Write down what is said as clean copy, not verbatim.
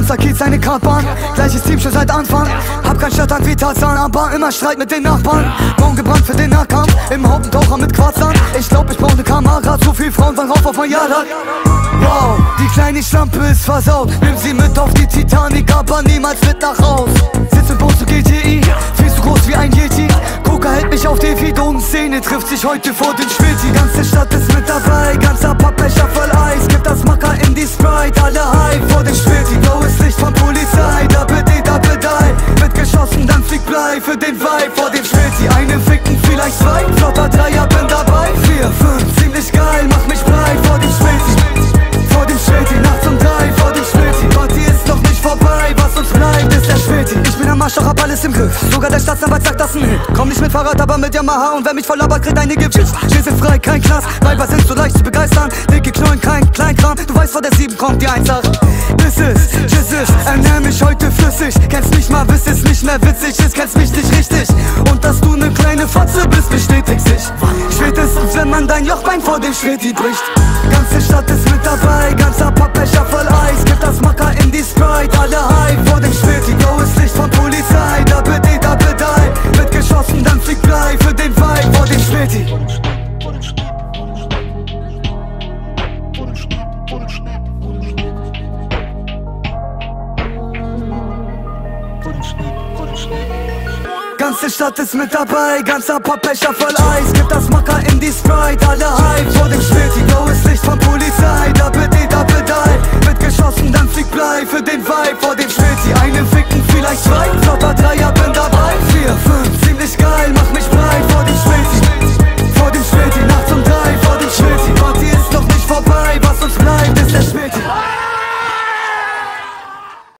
großer Kiez, eine Kartbahn. Gleiches Team schon seit Anfang. Hab kein Stadtang wie Tarzan, aber immer Streit mit den Nachbarn. Morgen gebrannt für den Nahkampf, im Hauptentaucher mit Quarzern. Ich glaub, ich brauch ne Kamera, zu viel Frauen wollen rauf auf mein Jahrrad. Wow, die kleine Schlampe ist versaut. Nimm sie mit auf die Titanic, aber niemals mit nach Haus. Sitz im Boot zu GTI, viel zu groß wie ein Yeti. Coca hält mich auf die Szene trifft sich heute vor den Späti. Ganze Stadt ist mit dabei, ganzer Pappbecher voll Eis. Gibt das Macker in die Sprite, alle hype vor den Späti. Blaues Licht von Polizei, da bitte, da bitte. Wird geschossen, dann fliegt Blei für den Vibe vor dem Späti. Einen ficken, vielleicht zwei, flotter Dreier, bin dabei. 4, 5, ziemlich geil, mach mich breit vor dem Späti. Vor dem Späti, nachts um 3, vor dem Späti. Party ist noch nicht vorbei, was uns bleibt, ist der Späti. Ich bin am Marsch, doch hab alles im Griff. Sogar der Staatsanwalt sagt, das ein Hit. Komm nicht mit Fahrrad, aber mit Yamaha. Und wer mich voll labert, kriegt eine Gift. Wir sind frei, kein Knast. Weiber sind so leicht zu begeistern. Dicke Knollen, kein Kleinkram. Du weißt, vor der 7 kommt die 1 sagt. This is, ernähr mich heute flüssig. Kennst mich mal, bis es nicht mehr witzig ist. Kennst mich nicht richtig. Und dass du ne kleine Fotze bist, bestätigt sich. Spätestens, wenn man dein Jochbein vor dem Späti bricht. Ganze Stadt ist mit dabei, ganzer Pappbecher voll Eis. Gibt das Macker in die Sprite, alle hype vor dem Späti. Blaues Licht von Polizei, da bitte, da bitte. Wird geschossen, dann fliegt Blei für den Vibe vor dem Späti. Ganze Stadt ist mit dabei, ganzer Pappbecher voll Eis. Gibt das Macker in die Sprite, alle hype vor dem Späti. Blaues Licht von Polizei, da bitte, da bitte. Wird geschossen, dann fliegt Blei für den Vibe vor dem Späti. Einen ficken, vielleicht zwei, flotter Dreier.